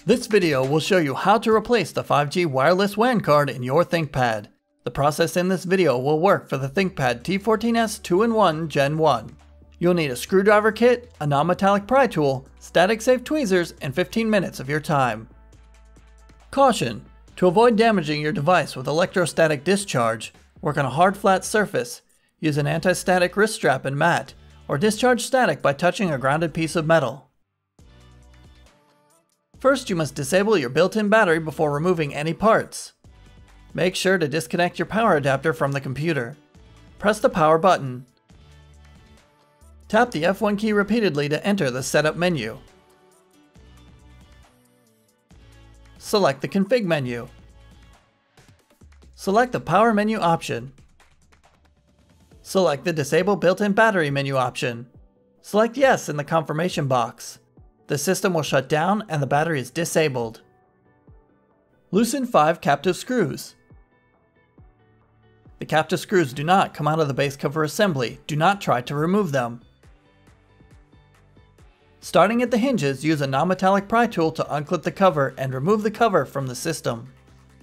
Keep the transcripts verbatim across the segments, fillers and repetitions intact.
This video will show you how to replace the five G wireless W A N card in your ThinkPad. The process in this video will work for the ThinkPad T fourteen S two in one Gen one. You'll need a screwdriver kit, a non-metallic pry tool, static safe tweezers, and fifteen minutes of your time. Caution! To avoid damaging your device with electrostatic discharge, work on a hard flat surface, use an anti-static wrist strap and mat, or discharge static by touching a grounded piece of metal. First, you must disable your built-in battery before removing any parts. Make sure to disconnect your power adapter from the computer. Press the power button. Tap the F one key repeatedly to enter the setup menu. Select the config menu. Select the power menu option. Select the disable built-in battery menu option. Select yes in the confirmation box. The system will shut down and the battery is disabled. Loosen five captive screws. The captive screws do not come out of the base cover assembly. Do not try to remove them. Starting at the hinges, use a non-metallic pry tool to unclip the cover and remove the cover from the system.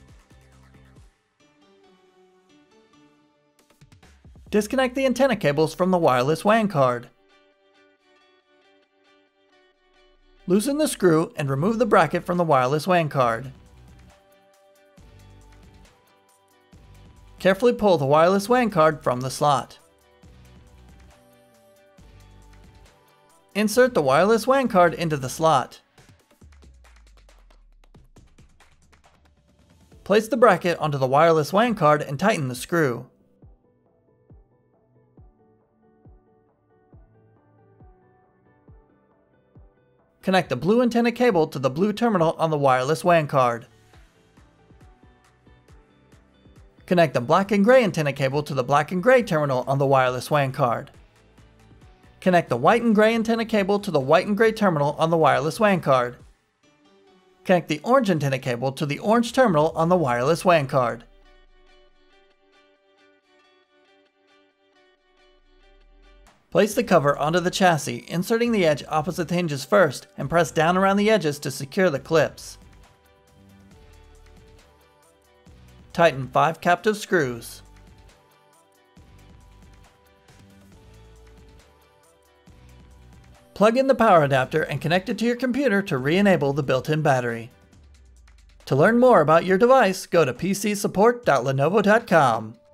Disconnect the antenna cables from the wireless W A N card. Loosen the screw and remove the bracket from the wireless W A N card. Carefully pull the wireless W A N card from the slot. Insert the wireless W A N card into the slot. Place the bracket onto the wireless W A N card and tighten the screw. Connect the blue antenna cable to the blue terminal on the wireless W A N card. Connect the black and gray antenna cable to the black and gray terminal on the wireless W A N card. Connect the white and gray antenna cable to the white and gray terminal on the wireless W A N card. Connect the orange antenna cable to the orange terminal on the wireless W A N card. Place the cover onto the chassis, inserting the edge opposite the hinges first, and press down around the edges to secure the clips. Tighten five captive screws. Plug in the power adapter and connect it to your computer to re-enable the built-in battery. To learn more about your device, go to p c support dot lenovo dot com.